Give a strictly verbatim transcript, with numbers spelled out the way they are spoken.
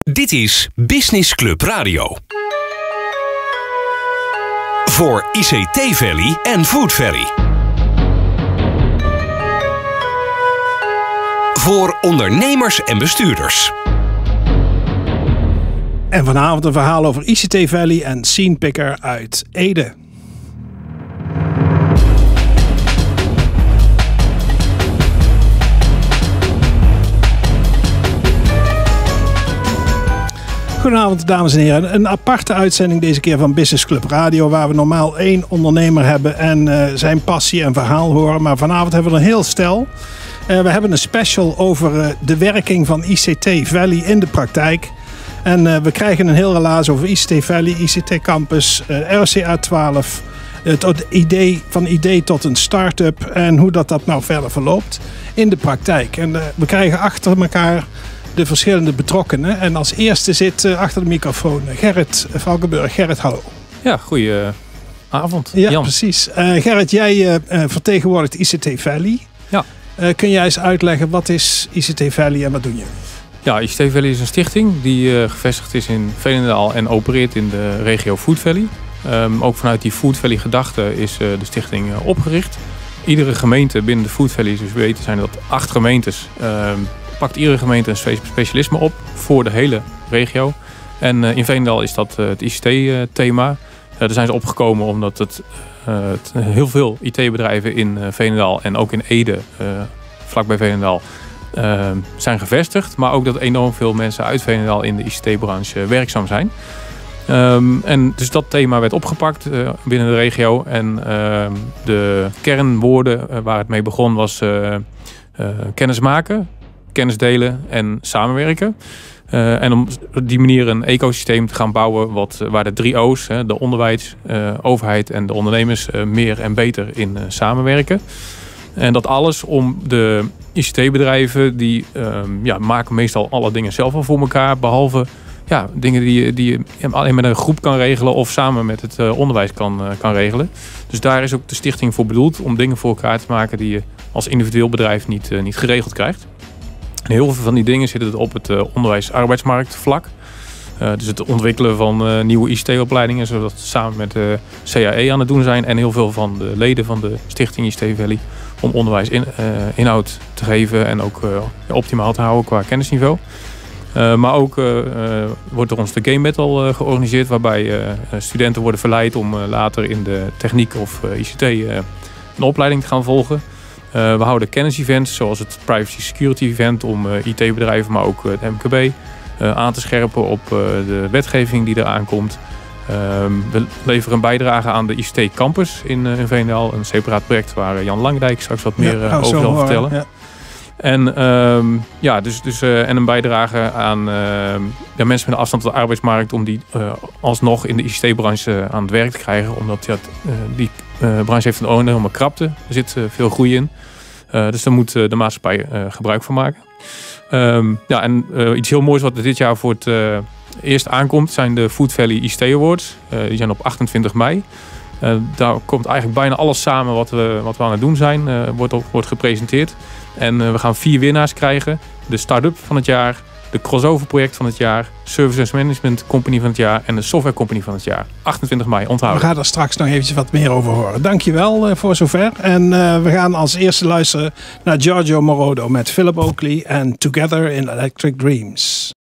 Dit is Business Club Radio. Voor I C T Valley en Food Valley. Voor ondernemers en bestuurders. En vanavond een verhaal over I C T Valley en Scene Picker uit Ede. Goedenavond dames en heren. Een aparte uitzending deze keer van Business Club Radio, waar we normaal één ondernemer hebben en uh, zijn passie en verhaal horen. Maar vanavond hebben we een heel stel. Uh, we hebben een special over uh, de werking van I C T Valley in de praktijk. En uh, we krijgen een heel relaas over I C T Valley, I C T Campus, uh, R C A twaalf. Het idee, van idee tot een start-up en hoe dat, dat nou verder verloopt in de praktijk. En uh, we krijgen achter elkaar de verschillende betrokkenen. En als eerste zit uh, achter de microfoon Gerrit Valkenburg. Gerrit, hallo. Ja, goeie avond. Ja, Jan. precies. Uh, Gerrit, jij uh, vertegenwoordigt I C T Valley. Ja. Uh, kun jij eens uitleggen, wat is I C T Valley en wat doen jullie? Ja, I C T Valley is een stichting die uh, gevestigd is in Veenendaal en opereert in de regio Food Valley. Um, ook vanuit die Food Valley gedachte is uh, de stichting uh, opgericht. Iedere gemeente binnen de Food Valley, zoals we weten zijn dat acht gemeentes, um, pakt iedere gemeente een specialisme op voor de hele regio. En uh, in Veenendaal is dat uh, het I C T-thema. Uh, daar zijn ze opgekomen omdat het, uh, het heel veel I T-bedrijven in uh, Veenendaal en ook in Ede, uh, vlakbij Veenendaal, uh, zijn gevestigd. Maar ook dat enorm veel mensen uit Veenendaal in de I C T-branche uh, werkzaam zijn. Um, en dus dat thema werd opgepakt uh, binnen de regio. En uh, de kernwoorden uh, waar het mee begon was uh, uh, kennis maken, kennis delen en samenwerken. Uh, en om op die manier een ecosysteem te gaan bouwen wat, uh, waar de drie O's, hè, de onderwijs, uh, overheid en de ondernemers, uh, meer en beter in uh, samenwerken. En dat alles om de I C T-bedrijven, die um, ja, maken meestal alle dingen zelf al voor elkaar, behalve ja, dingen die je, die je alleen met een groep kan regelen of samen met het uh, onderwijs kan, uh, kan regelen. Dus daar is ook de stichting voor bedoeld om dingen voor elkaar te maken die je als individueel bedrijf niet, uh, niet geregeld krijgt. En heel veel van die dingen zitten op het uh, onderwijs-arbeidsmarktvlak. Uh, dus het ontwikkelen van uh, nieuwe I C T-opleidingen, zodat we samen met de C A E aan het doen zijn. En heel veel van de leden van de stichting I C T Valley om onderwijs in, uh, inhoud te geven en ook uh, optimaal te houden qua kennisniveau. Uh, maar ook uh, uh, wordt er ons de Game Battle uh, georganiseerd, waarbij uh, studenten worden verleid om uh, later in de techniek of uh, I C T uh, een opleiding te gaan volgen. Uh, we houden kennis-events zoals het Privacy Security Event om uh, I T-bedrijven, maar ook uh, het M K B uh, aan te scherpen op uh, de wetgeving die eraan komt. Uh, we leveren een bijdrage aan de I C T Campus in, uh, in Veenendaal, een separaat project waar Jan Langdijk straks wat meer uh, ja, over zal vertellen. Ja. En, um, ja, dus, dus, uh, en een bijdrage aan uh, ja, mensen met een afstand tot de arbeidsmarkt om die uh, alsnog in de I C T-branche aan het werk te krijgen. Omdat ja, uh, die uh, branche heeft een enorme krapte. Er zit uh, veel groei in. Uh, dus daar moet uh, de maatschappij uh, gebruik van maken. Um, ja, en uh, iets heel moois wat er dit jaar voor het uh, eerst aankomt zijn de Food Valley I C T Awards. Uh, die zijn op achtentwintig mei. Uh, daar komt eigenlijk bijna alles samen wat we, wat we aan het doen zijn. Uh, wordt, op, wordt gepresenteerd. En uh, we gaan vier winnaars krijgen. De Start-up van het jaar, de Crossover project van het jaar, Services Management Company van het jaar en de Software Company van het jaar. achtentwintig mei, onthouden. We gaan er straks nog eventjes wat meer over horen. Dankjewel uh, voor zover. En uh, we gaan als eerste luisteren naar Giorgio Moroder met Philip Oakley en Together in Electric Dreams.